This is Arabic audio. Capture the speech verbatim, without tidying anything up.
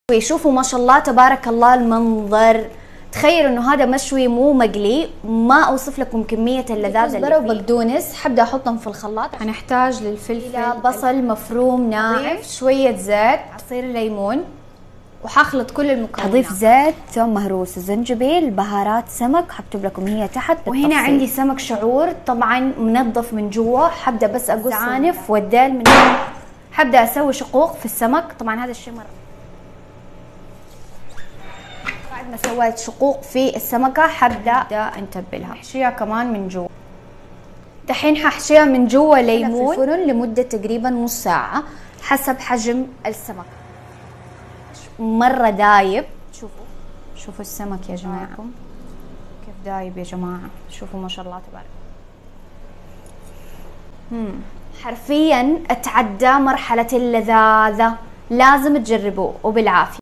شوفوا ما شاء الله تبارك الله المنظر. تخيلوا انه هذا مشوي مو مقلي. ما اوصف لكم كميه اللذاذه اللي فيه. وبقدونس حبدا احطهم في الخلاط. حنحتاج للفلفل بصل مفروم ناعم، شويه زيت، عصير ليمون، وحخلط كل المكونات. هضيف زيت، ثوم مهروس، الزنجبيل، بهارات سمك حكتب لكم هي تحت بالتفصيل. وهنا عندي سمك شعور طبعا منظف من جوا. حبدا بس اقص العنف والديل من هنا. حبدا اسوي شقوق في السمك. طبعا هذا الشيء مره بعد ما سويت شقوق في السمكه حبدا نتبلها. احشيها كمان من جوا. دحين ححشيها من جوا ليمون في الفرن لمده تقريبا نص ساعه حسب حجم السمك. مره دايب. شوفوا شوفوا السمك يا جماعه كيف دايب يا جماعه. شوفوا ما شاء الله تبارك. امم حرفيا اتعدى مرحله اللذاذه. لازم تجربوه وبالعافيه.